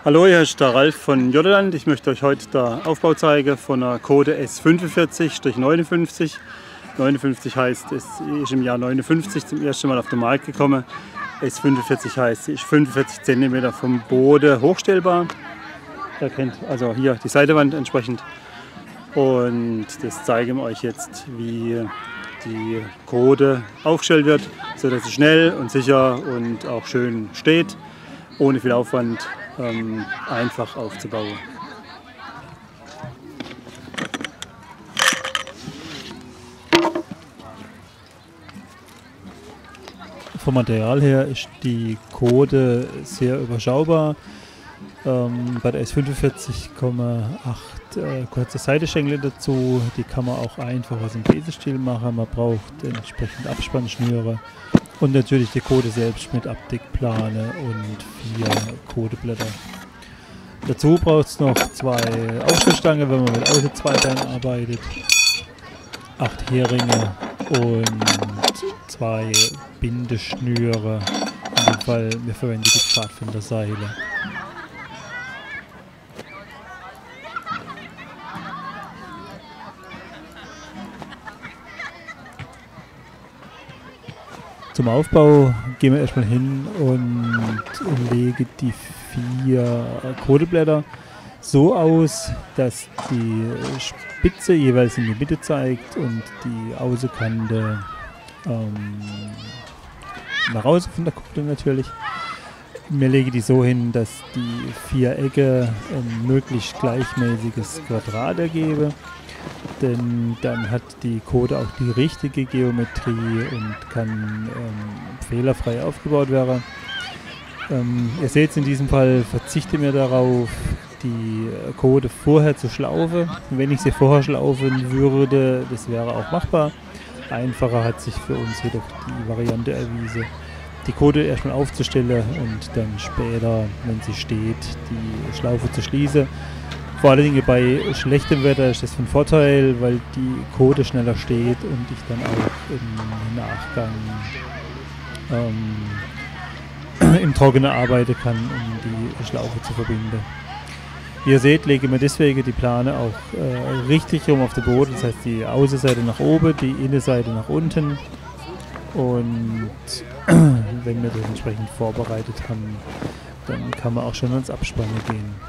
Hallo, hier ist der Ralf von Jodderland. Ich möchte euch heute den Aufbau zeigen von einer Kode S45-59. 59 heißt, es ist im Jahr 59 zum ersten Mal auf den Markt gekommen. S45 heißt, sie ist 45 cm vom Boden hochstellbar. Ihr kennt also hier die Seitenwand entsprechend. Und das zeige ich euch jetzt, wie die Kode aufgestellt wird, sodass sie schnell und sicher und auch schön steht, ohne viel Aufwand, einfach aufzubauen. Vom Material her ist die Kode sehr überschaubar. Bei der S45,8 kurze Seitenschenkel dazu. Die kann man auch einfach aus dem Besenstiel machen. Man braucht entsprechend Abspannschnüre und natürlich die Kode selbst mit Abdeckplane und 4 Kodeblätter. Dazu braucht es noch 2 Aufstellstangen, wenn man mit außen 2 Beinen arbeitet, 8 Heringe und 2 Bindeschnüre. In dem Fall, wir verwenden die Pfadfinderseile. Zum Aufbau gehen wir erstmal hin und legen die 4 Kodeblätter so aus, dass die Spitze jeweils in die Mitte zeigt und die Außenkante nach außen von der Kode natürlich. Wir legen die so hin, dass die 4 Ecke ein möglichst gleichmäßiges Quadrat ergeben. Denn dann hat die Kode auch die richtige Geometrie und kann fehlerfrei aufgebaut werden. Ihr seht es, in diesem Fall verzichte mir darauf, die Kode vorher zu schlaufen. Wenn ich sie vorher schlaufen würde, das wäre auch machbar. Einfacher hat sich für uns jedoch die Variante erwiesen, die Kode erstmal aufzustellen und dann später, wenn sie steht, die Schlaufe zu schließen. Vor allen Dingen bei schlechtem Wetter ist das von Vorteil, weil die Kode schneller steht und ich dann auch im Nachgang im Trockenen arbeiten kann, um die Schlaufe zu verbinden. Wie ihr seht, lege ich mir deswegen die Plane auch richtig rum auf den Boden, das heißt die Außenseite nach oben, die Innenseite nach unten. Und wenn wir das entsprechend vorbereitet haben, dann kann man auch schon ans Abspannen gehen.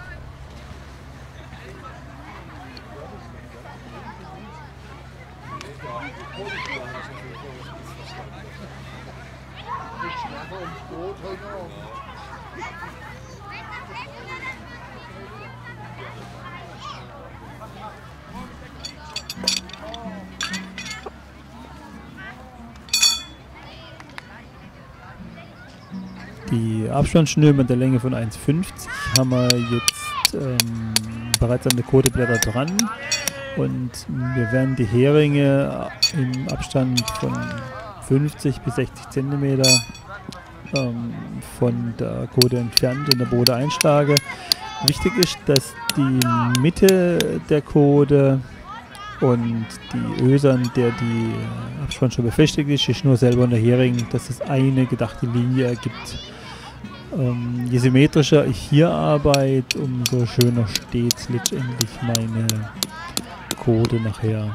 Die Abstandsschnüre mit der Länge von 1,50 haben wir jetzt bereits an die Kodeblätter dran, und wir werden die Heringe im Abstand von 50 bis 60 cm von der Kode entfernt in der Boden einschlagen. Wichtig ist, dass die Mitte der Kode und die Öse, an der die Abspann schon befestigt ist nur selber an der Hering, dass es eine gedachte Linie ergibt. Je symmetrischer ich hier arbeite, umso schöner steht letztendlich meine Kode nachher.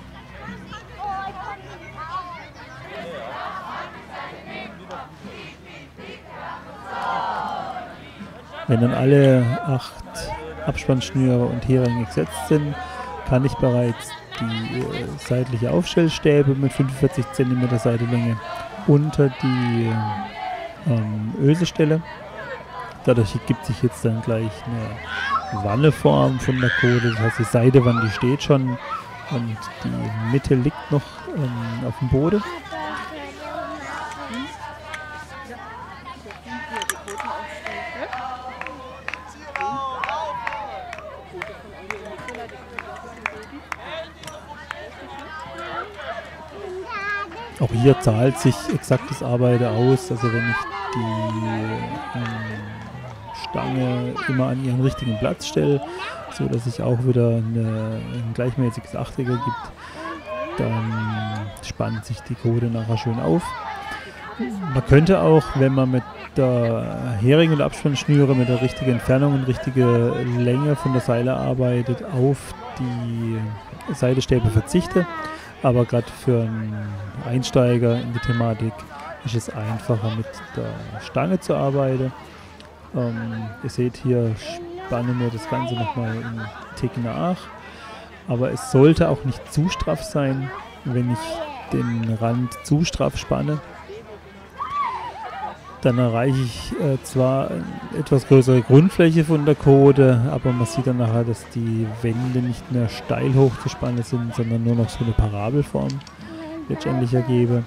Wenn dann alle 8 Abspannschnüre und Heringe gesetzt sind, kann ich bereits die seitliche Aufstellstäbe mit 45 cm Seitenlänge unter die Öse stellen. Dadurch ergibt sich jetzt dann gleich eine Wanneform von der Kode. Das heißt, die Seitenwand, die steht schon und die Mitte liegt noch auf dem Boden. Auch hier zahlt sich exaktes Arbeiten aus, also wenn ich die Stange immer an ihren richtigen Platz stelle, so dass sich auch wieder ein gleichmäßiges Achtecker gibt, dann spannt sich die Kode nachher schön auf. Man könnte auch, wenn man mit der Hering- und Abspannschnüre mit der richtigen Entfernung und richtige Länge von der Seile arbeitet, auf die Seilstäbe verzichten. Aber gerade für einen Einsteiger in die Thematik ist es einfacher, mit der Stange zu arbeiten. Ihr seht hier, spannen wir das Ganze nochmal einen Tick nach. Aber es sollte auch nicht zu straff sein, wenn ich den Rand zu straff spanne. Dann erreiche ich zwar eine etwas größere Grundfläche von der Kode, aber man sieht dann nachher, dass die Wände nicht mehr steil hochzuspannen sind, sondern nur noch so eine Parabelform letztendlich ergebe.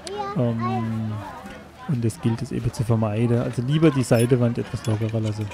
Und das gilt es eben zu vermeiden. Also lieber die Seitewand etwas lockerer lassen.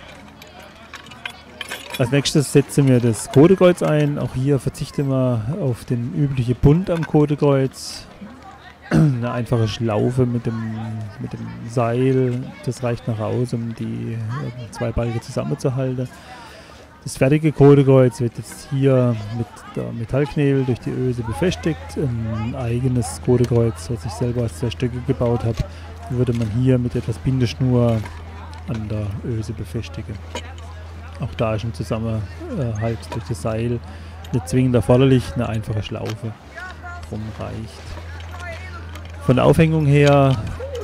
Als nächstes setzen wir das Kodekreuz ein. Auch hier verzichten wir auf den üblichen Bund am Kodekreuz. Eine einfache Schlaufe mit dem Seil, das reicht nach Hause, um die zwei Balken zusammenzuhalten. Das fertige Kodekreuz wird jetzt hier mit der Metallknebel durch die Öse befestigt. Ein eigenes Kodekreuz, was ich selber aus 2 Stücke gebaut habe, würde man hier mit etwas Bindeschnur an der Öse befestigen. Auch da ist ein Zusammenhalt durch das Seil nicht zwingend erforderlich, eine einfache Schlaufe reicht. Von der Aufhängung her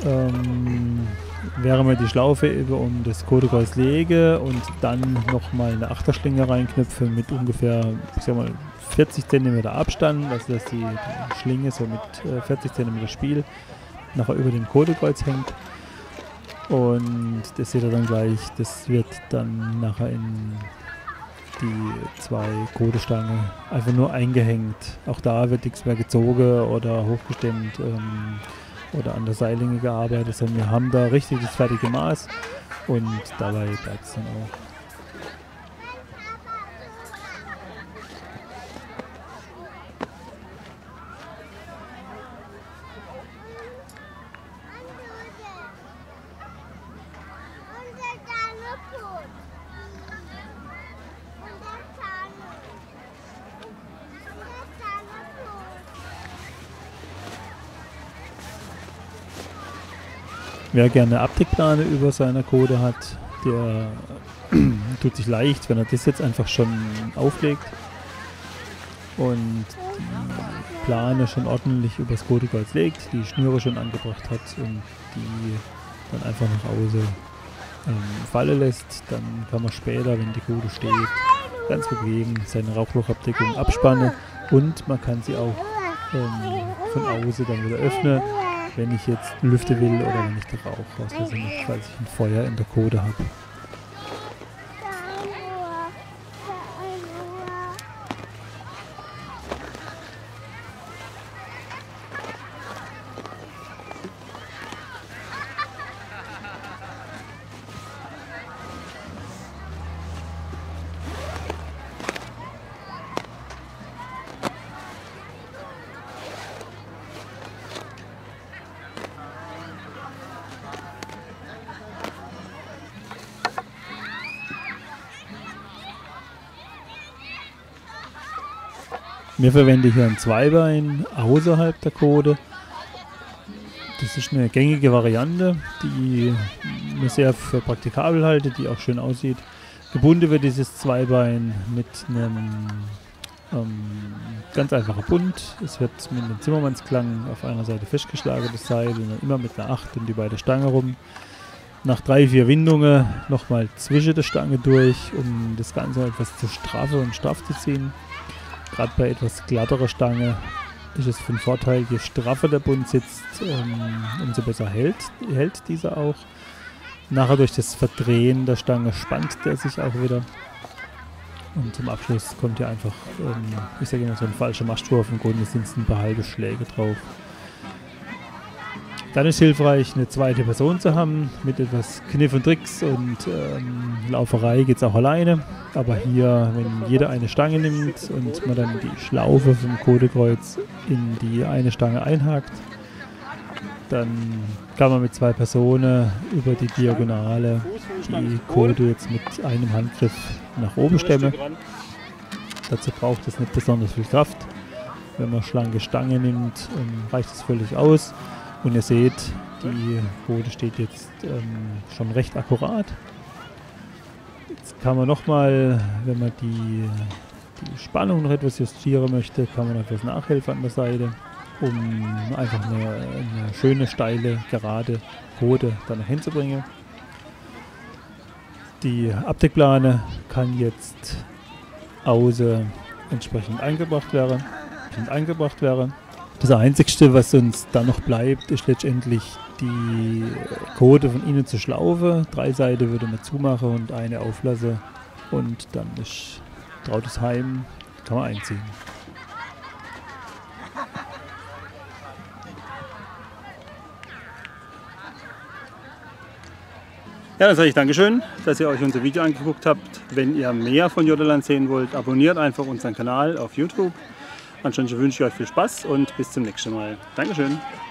wäre mir die Schlaufe über um das Kodekreuz lege und dann nochmal eine Achterschlinge reinknüpfe mit ungefähr, ich sag mal, 40 cm Abstand, also dass die Schlinge so mit 40 cm Spiel nachher über dem Kodekreuz hängt. Und das seht ihr dann gleich, das wird dann nachher in die 2 Kodestangen einfach nur eingehängt. Auch da wird nichts mehr gezogen oder hochgestemmt oder an der Seillinge gearbeitet, sondern wir haben da richtig das fertige Maß und dabei bleibt es dann auch. Wer gerne Abdeckplane über seiner Kode hat, der tut sich leicht, wenn er das jetzt einfach schon auflegt und die Plane schon ordentlich übers Kodekreuz legt, die Schnüre schon angebracht hat und die dann einfach nach Hause fallen lässt. Dann kann man später, wenn die Kode steht, ganz bequem seine Rauchlochabdeckung abspannen und man kann sie auch von außen dann wieder öffnen, wenn ich jetzt lüften will oder wenn ich den Rauch rauslasse, falls ich ein Feuer in der Kode habe. Wir verwenden hier ein Zweibein außerhalb der Kode. Das ist eine gängige Variante, die ich sehr für praktikabel halte, die auch schön aussieht. Gebunden wird dieses Zweibein mit einem ganz einfachen Bund. Es wird mit einem Zimmermannsklang auf einer Seite festgeschlagen, das Seil, und immer mit einer 8 und die beide Stangen rum. Nach 3-4 Windungen nochmal zwischen der Stange durch, um das Ganze etwas zu straffen und straff zu ziehen. Gerade bei etwas glatterer Stange ist es von Vorteil, je straffer der Bund sitzt, umso besser hält dieser auch. Nachher durch das Verdrehen der Stange spannt der sich auch wieder. Und zum Abschluss kommt hier einfach, ich sage immer, so ein falscher Mastwurf. Im Grunde sind es ein paar halbe Schläge drauf. Dann ist hilfreich, eine zweite Person zu haben. Mit etwas Kniff und Tricks und Lauferei geht es auch alleine. Aber hier, wenn jeder eine Stange nimmt und man dann die Schlaufe vom Kodekreuz in die eine Stange einhakt, dann kann man mit 2 Personen über die Diagonale die Kode jetzt mit einem Handgriff nach oben stemmen. Dazu braucht es nicht besonders viel Kraft. Wenn man schlanke Stange nimmt, reicht es völlig aus. Und ihr seht, die Bode steht jetzt schon recht akkurat. Jetzt kann man nochmal, wenn man die Spannung noch etwas justieren möchte, kann man etwas nachhelfen an der Seite, um einfach eine schöne, steile, gerade Bode dann hinzubringen. Die Abdeckplane kann jetzt außen entsprechend eingebracht werden. Das Einzige, was uns dann noch bleibt, ist letztendlich die Kote von innen zu schlaufen. 3 Seiten würde man zumachen und eine auflassen. Und dann ist trautes Heim, kann man einziehen. Ja, dann sage ich Dankeschön, dass ihr euch unser Video angeguckt habt. Wenn ihr mehr von Jordaland sehen wollt, abonniert einfach unseren Kanal auf YouTube. Ansonsten wünsche ich euch viel Spaß und bis zum nächsten Mal. Dankeschön.